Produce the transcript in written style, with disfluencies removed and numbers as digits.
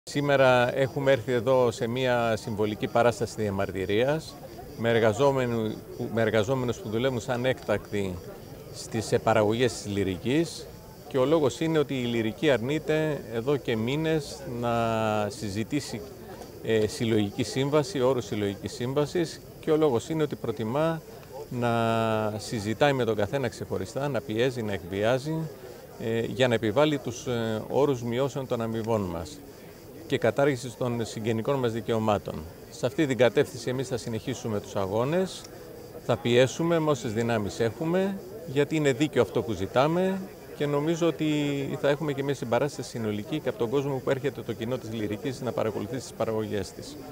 Σήμερα έχουμε έρθει εδώ σε μια συμβολική παράσταση διαμαρτυρίας με εργαζόμενους που δουλεύουν σαν έκτακτοι στις παραγωγές της Λυρικής, και ο λόγος είναι ότι η Λυρική αρνείται εδώ και μήνες να συζητήσει συλλογική σύμβαση, όρους συλλογικής σύμβασης, και ο λόγος είναι ότι προτιμά να συζητάει με τον καθένα ξεχωριστά, να πιέζει, να εκβιάζει για να επιβάλλει τους όρους μειώσεων των αμοιβών μας και κατάργηση των συγγενικών μας δικαιωμάτων. Σε αυτή την κατεύθυνση εμείς θα συνεχίσουμε τους αγώνες, θα πιέσουμε με όσες δυνάμεις έχουμε, γιατί είναι δίκαιο αυτό που ζητάμε, και νομίζω ότι θα έχουμε και μια συμπαράσταση συνολική και από τον κόσμο που έρχεται, το κοινό της Λυρικής, να παρακολουθήσει τις παραγωγές της.